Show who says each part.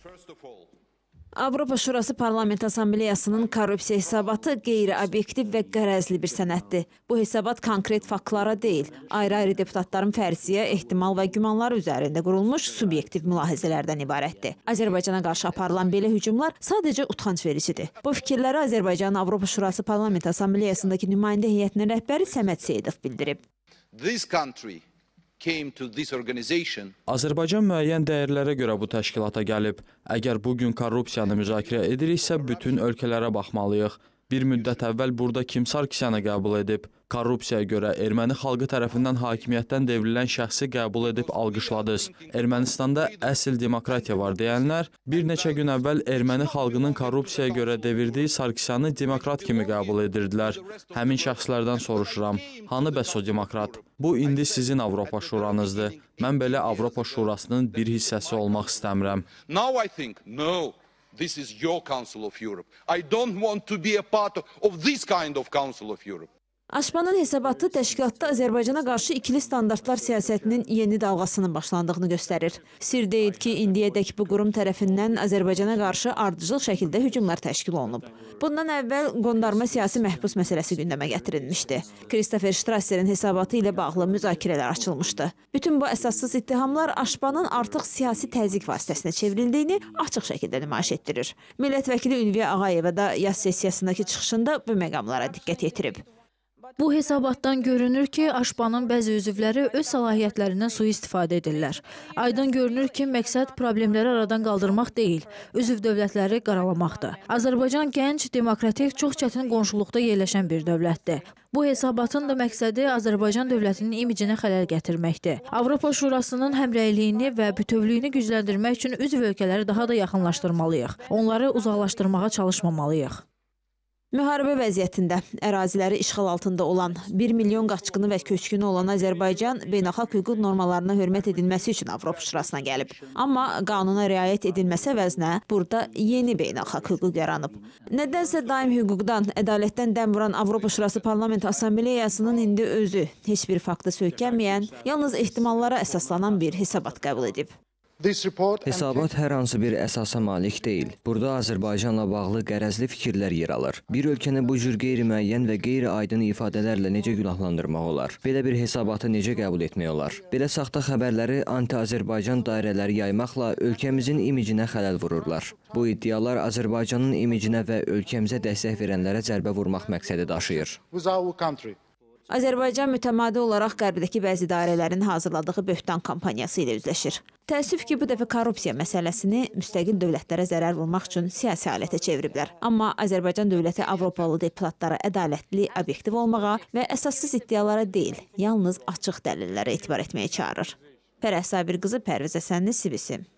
Speaker 1: Avropa Şurası Parlament Assambleyasının korrupsiya hesabatı qeyri-obyektiv və qərəzli bir sənəddir. Bu hesabat konkret faktlara deyil, ayrı-ayrı deputatların fərziyə, ehtimal və gümanları üzərində qurulmuş subyektiv mülahizələrdən ibarətdir. Azərbaycana qarşı aparılan belə hücumlar sadəcə utanc vericidir. Bu fikirləri Azərbaycanın Avropa Şurası Parlament Assambleyasındakı nümayəndə heyətinin rəhbəri Səməd Seyidov bildirib.
Speaker 2: Azərbaycan müəyyən dəyərlərə görə bu təşkilata gəlib. Əgər bugün korrupsiyanı müzakirə ediriksə, bütün ölkələrə baxmalıyıq. Bir müddət əvvəl burada kim Sarkisyanı qəbul edib? Korrupsiyaya görə erməni xalqı tərəfindən hakimiyyətdən devrilən şəxsi qəbul edib alqışladınız. Ermənistanda əsl demokratiya var deyənlər, bir neçə gün əvvəl erməni xalqının korrupsiyaya görə devirdiyi Sarkisyanı demokrat kimi qəbul edirdilər. Həmin şəxslərdən soruşuram, hanı bəs o demokrat? Bu indi sizin Avropa Şuranızdır. Mən belə Avropa Şurasının bir hissəsi olmaq istəmirəm.
Speaker 3: This is your Council of Europe. I don't want to be a part of this kind of Council of Europe.
Speaker 1: Aşpanın hesabatı təşkilatda Azərbaycana qarşı ikili standartlar siyasətinin yeni dalğasının başlandığını göstərir. Sir deyil ki, indiyədək bu qurum tərəfindən Azərbaycana qarşı ardıcıl şəkildə hücumlar təşkil olunub. Bundan əvvəl qondarma siyasi məhbus məsələsi gündəmə gətirilmişdi. Christopher Strasser'in hesabatı ilə bağlı müzakirələr açılmışdı. Bütün bu əsassız ittihamlar Aşpanın artıq siyasi təzyiq vasitəsinə çevrildiyini açıq şəkildə nümayiş etdirir. Millət vəkili Ülviyə Ağayeva da yaz sessiyasındakı çıxışında bu məqamlara diqqət yetirib.
Speaker 4: Bu hesabatdan görünür ki, Aşpanın bəzi üzvləri öz səlahiyyətlərindən sui-istifadə edirlər. Aydın görünür ki, məqsəd problemləri aradan qaldırmaq deyil, üzv dövlətləri qaralamaqdır. Azərbaycan gənc, demokratik, çox çətin qonşuluqda yerləşən bir dövlətdir. Bu hesabatın da məqsədi Azərbaycan dövlətinin imicinə xələl gətirməkdir. Avropa Şurasının həmrəyliyini və bütövlüyünü gücləndirmək üçün üzv ölkələri daha da yaxınlaşdırmalıyıq. Onları uzaqlaşdırmağa çalışmamalıyıq.
Speaker 1: Müharibə vəziyyətində əraziləri işğal altında olan 1 milyon qaçqını və köçkünü olan Azərbaycan beynəlxalq hüquq normalarına hörmət edilməsi üçün Avropa Şurasına gəlib. Amma qanuna riayət edilməsi əvəzinə burada yeni beynəlxalq hüquq yaranıb. Nədənsə daim hüquqdan, ədalətdən dəm vuran Avropa Şurası Parlament Assambleyasının indi özü heç bir faktı söykənməyən, yalnız ehtimallara əsaslanan bir hesabat qəbul edib.
Speaker 5: Hesabat hər hansı bir əsasa malik deyil. Burada Azərbaycanla bağlı qərəzli fikirlər yer alır. Bir ölkəni bu cür qeyri-müəyyən və qeyri-aydın ifadələrlə necə günahlandırmaq olar? Belə bir hesabatı necə qəbul etmək olar? Belə saxta xəbərləri anti-Azərbaycan dairələri yaymaqla ölkəmizin imicinə xələl vururlar. Bu iddialar Azərbaycanın imicinə və ölkəmizə dəstək verənlərə zərbə vurmaq məqsədi daşıyır.
Speaker 1: Azərbaycan mütəmadi olaraq qərbdəki bəzi dairələrin hazırladığı böhtan kampaniyası ilə üzləşir. Təəssüf ki, bu dəfə korrupsiya məsələsini müstəqil dövlətlərə zərər vurmaq üçün siyasi alətə çeviriblər. Amma Azərbaycan dövləti Avropalı deputatlara ədalətli, obyektiv olmağa və əsassız iddialara deyil, yalnız açıq dəlillərə etibar etməyə çağırır. Fərəh Sabir qızı, Pərviz Əsənli, CBC.